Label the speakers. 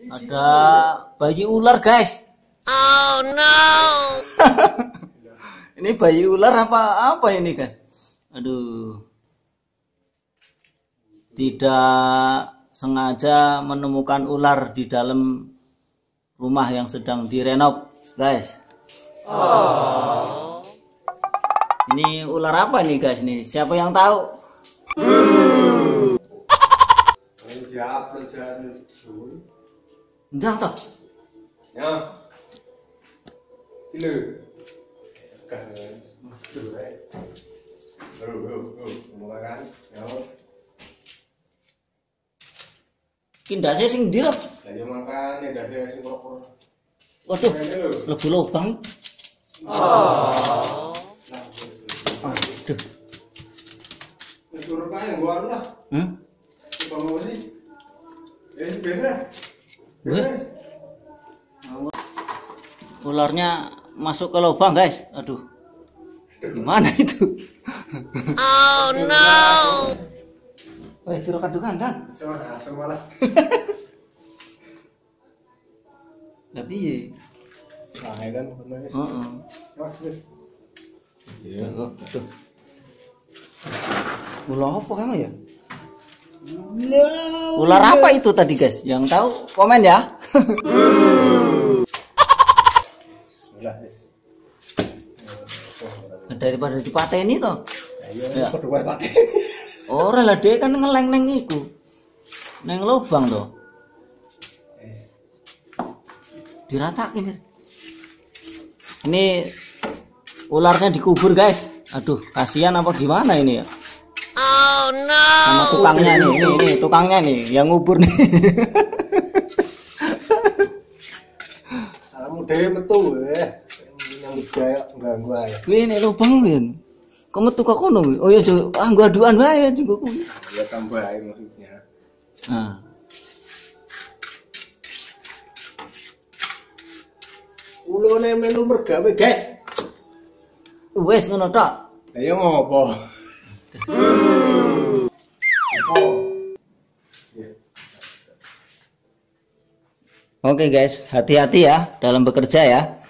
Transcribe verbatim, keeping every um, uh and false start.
Speaker 1: Ada bayi ular, guys. Oh no. Ini bayi ular apa apa ini, guys? Aduh. Tidak sengaja menemukan ular di dalam rumah yang sedang direnov, guys. Oh. Ini ular apa nih, guys? Nih, siapa yang tahu? Ndang toh?
Speaker 2: Ya. Ini.
Speaker 1: Kindase sing ndi, Rob?
Speaker 2: Lah yo makane ndase sing koro-koro.
Speaker 1: Waduh, lebu lubang.
Speaker 2: Oh.
Speaker 1: Aduh.
Speaker 2: Wis urut kae nggo anu lah.
Speaker 1: Hmm?
Speaker 2: Bangun sih. Eh, bener.
Speaker 1: Ularnya masuk ke lubang, guys. Aduh. Gimana itu? Oh no. Weh, tirukan-tirukan kan?
Speaker 2: Semua, semua lah.
Speaker 1: Lah piye?
Speaker 2: Nah, kan bener.
Speaker 1: Heeh.
Speaker 2: Wes.
Speaker 1: Iya, tuh. Ular apa kamu ya? Ular apa itu tadi, guys? Yang tahu komen ya. Daripada dipateni toh.
Speaker 2: Ya, kedua pateni.
Speaker 1: Ora lah, dia kan ngeleng neng iku. Neng lubang toh. Diratakin. Ini ularnya dikubur, guys. Aduh, kasihan apa gimana ini ya? Oh no. Sama tukangnya nih, ini, ini tukangnya nih yang ngubur nih.
Speaker 2: Alamu dhewe metu eh. Yang gaya ganggu ae.
Speaker 1: Kuwi nek lubang yen. Kok metu kok kono kuwi? Oh ya jo, ah nggo aduan wae juga kuwi.
Speaker 2: Ya tambah ae maksudnya.
Speaker 1: Nah.
Speaker 2: Ulone melu mergawe, guys.
Speaker 1: Wes ngono tok.
Speaker 2: Lah ya ngopo?
Speaker 1: Oke guys, hati-hati ya dalam bekerja ya.